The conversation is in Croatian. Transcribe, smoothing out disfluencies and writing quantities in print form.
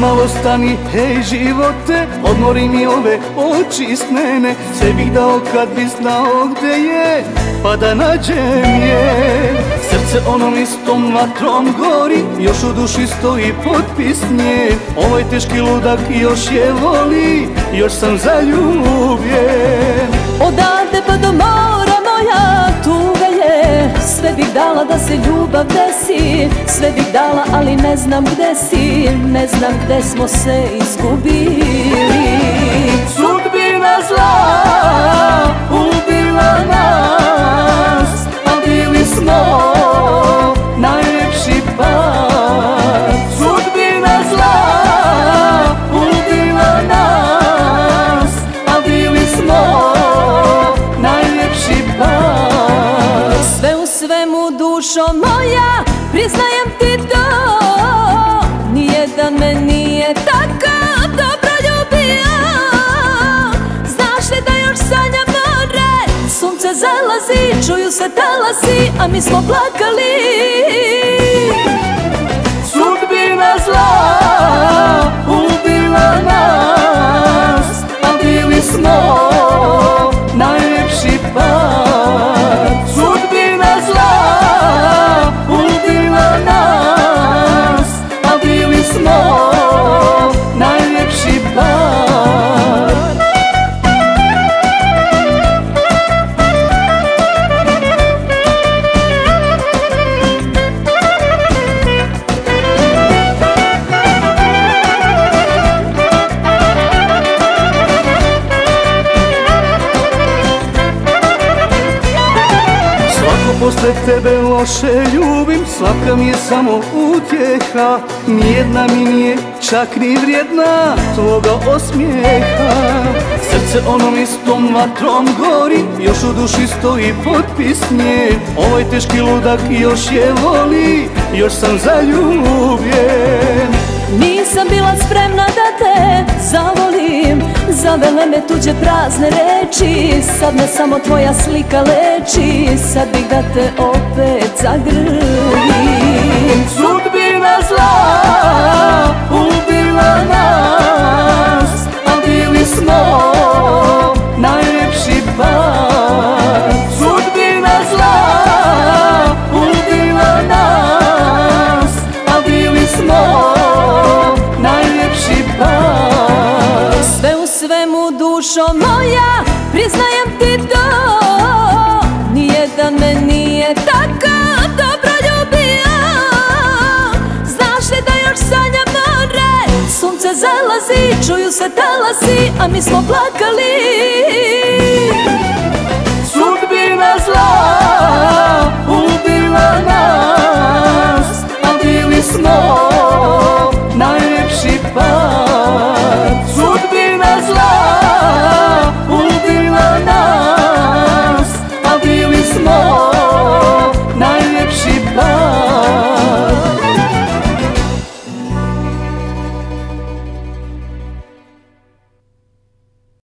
malo stani, hej živote, odmori mi ove oči snene. Sve bih dao kad bi znao gde je, pa da nađem je. Srce onom istom vatrom gori, još u duši stoji potpis nje. Ovaj teški ludak još je voli, još sam zaljubljen. Odavde pa do mora moja tuga je, sve bih dala da se ljubav desi. Sve bih dala, ali ne znam gde si, ne znam gde smo se izgubili. Sudbina zla ubila nas, a bili smo najlepši par. Sudbina zla ubila nas, a bili smo najlepši par. Sve u svemu dušo moja, priznajem ti to, nijedan me nije tako dobro ljubio. Znaš li da još sanjam more, sunce zalazi, čuju se talasi, a mi smo plakali. Sudbina zla ubila nas, a bili smo najlepši par. Sudbina zla ubila nas, a bili smo najlepši par. Posle tebe loše ljubim, svaka mi je samo utjeha. Nijedna mi nije čak ni vrijedna tvoga osmijeha. Srce onom istom vatrom gori, još u duši stoji potpis nje. Ovaj teški ludak još je voli, još sam zaljubljen. Nisam bila spremna da te zavolim, zavele me tuđe prazne reči. Sad me samo tvoja slika leči, sad bih da te opet zagrlim. Sudbina zla ubila nas, a bili smo najlepši par. Sudbina zla ubila nas, a bili smo najlepši par. Sve u svemu dušo moja, priznajem ti to, nijedan me nije tako dobro ljubio. Znaš li da još sanjam more, sunce zalazi, čuju se talasi, a mi smo plakali.